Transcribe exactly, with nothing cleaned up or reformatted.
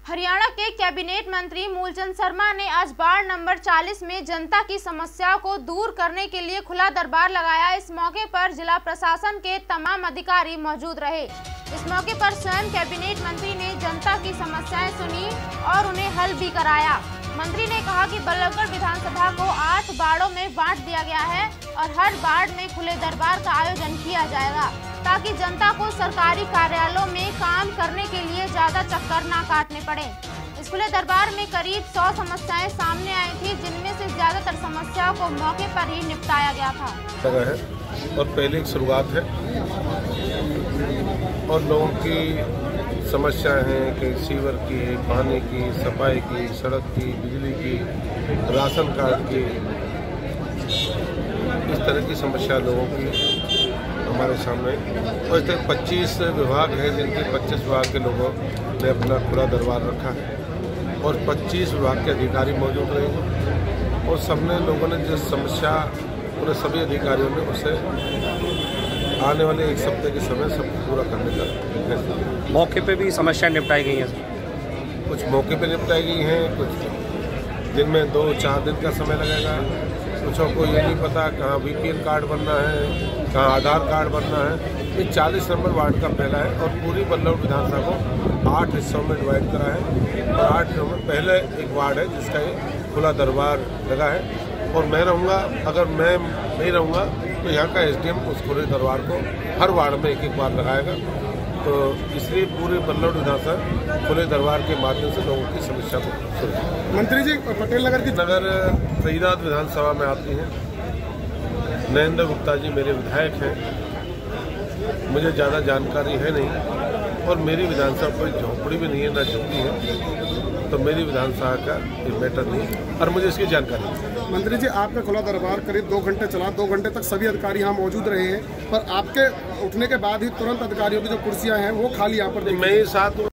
हरियाणा के कैबिनेट मंत्री मूलचंद शर्मा ने आज वार्ड नंबर चालीस में जनता की समस्याओं को दूर करने के लिए खुला दरबार लगाया। इस मौके पर जिला प्रशासन के तमाम अधिकारी मौजूद रहे। इस मौके पर स्वयं कैबिनेट मंत्री ने जनता की समस्याएं सुनी और उन्हें हल भी कराया। मंत्री ने कहा कि बल्लभगढ़ विधानसभा को आठ वार्डों में बांट दिया गया है और हर वार्ड में खुले दरबार का आयोजन किया जाएगा ताकि जनता को सरकारी कार्यालयों में काम करने के लिए ज्यादा चक्कर ना काटने पड़े। इस खुले दरबार में करीब सौ समस्याएं सामने आई थी, जिनमें से ज्यादातर समस्याओं को मौके पर ही निपटाया गया था। है और पहले एक शुरुआत है और लोगों की समस्याएं हैं कि सीवर की, पानी की, सफाई की, सड़क की, बिजली की, राशन कार्ड की, इस तरह की समस्या लोगों की हमारे सामने। और इस तरह पच्चीस विभाग हैं जिनके पच्चीस विभाग के लोगों ने अपना खुला दरबार रखा है और पच्चीस विभाग के अधिकारी मौजूद रहेंगे और सबने लोगों ने जो समस्या उन्हें सभी अधिकारियों ने उसे आने वाले एक सप्ताह के समय सब पूरा करने का फैसला। मौके पे भी समस्या निपटाई गई हैं? कुछ मौके पे निपटाई गई हैं, कुछ दिन में दो चार दिन का समय लगेगा। कुछ को ये नहीं पता कहाँ बीपीएल कार्ड बनना है, कहाँ आधार कार्ड बनना है। ये चालीस नंबर वार्ड का पहला है और पूरी बल्लभगढ़ विधानसभा को आठ हिस्सों में डिवाइड करा है और आठ हिस्सों में पहले एक वार्ड है जिसका ये खुला दरबार लगा है। और मैं रहूँगा, अगर मैं नहीं रहूँगा तो यहाँ का एसडीएम उस खुले दरबार को हर वार्ड में एक एक बार लगाएगा। तो इसलिए पूरे बल्लभगढ़ विधानसभा खुले दरबार के माध्यम से लोगों की समस्या को सुने। मंत्री जी, पटेल नगर की नगर फरीदाबाद विधानसभा में आती हैं। नरेंद्र गुप्ता जी मेरे विधायक हैं, मुझे ज़्यादा जानकारी है नहीं और मेरी विधानसभा कोई झोंपड़ी भी नहीं है, ना झुग्गी है, तो मेरी विधानसभा का ये मैटर नहीं और मुझे इसकी जानकारी नहीं। मंत्री जी, आपका खुला दरबार करीब दो घंटे चला। दो घंटे तक सभी अधिकारी यहाँ मौजूद रहे हैं, पर आपके उठने के बाद ही तुरंत अधिकारियों की जो कुर्सियां हैं वो खाली यहाँ पर मैं ही साथ